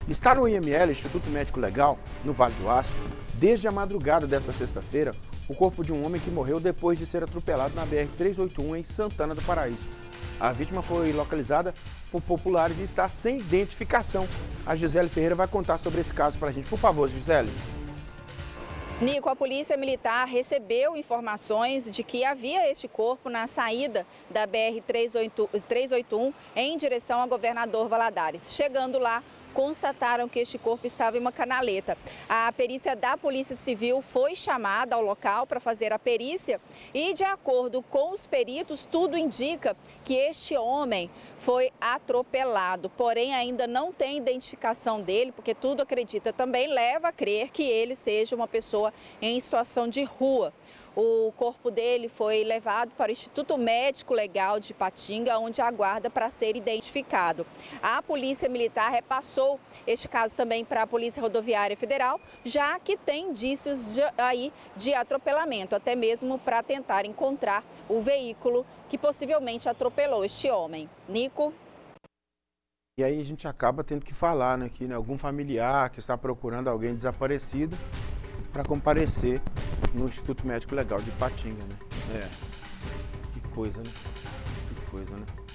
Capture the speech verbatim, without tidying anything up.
Está no I M L, Instituto Médico Legal, no Vale do Aço, desde a madrugada desta sexta-feira, o corpo de um homem que morreu depois de ser atropelado na B R trezentos e oitenta e um em Santana do Paraíso. A vítima foi localizada por populares e está sem identificação. A Gisele Ferreira vai contar sobre esse caso para a gente. Por favor, Gisele. Nico, a Polícia Militar recebeu informações de que havia este corpo na saída da B R trezentos e oitenta e um em direção ao Governador Valadares. Chegando lá, constataram que este corpo estava em uma canaleta. A perícia da Polícia Civil foi chamada ao local para fazer a perícia e, de acordo com os peritos, tudo indica que este homem foi atropelado. Porém, ainda não tem identificação dele, porque tudo acredita também leva a crer que ele seja uma pessoa em situação de rua. O corpo dele foi levado para o Instituto Médico Legal de Ipatinga, onde aguarda para ser identificado. A Polícia Militar repassou este caso também para a Polícia Rodoviária Federal, já que tem indícios de, aí de atropelamento, até mesmo para tentar encontrar o veículo que possivelmente atropelou este homem. Nico? E aí a gente acaba tendo que falar, né, que né, algum familiar que está procurando alguém desaparecido para comparecer no Instituto Médico Legal de Ipatinga, né? É, que coisa, né? Que coisa, né?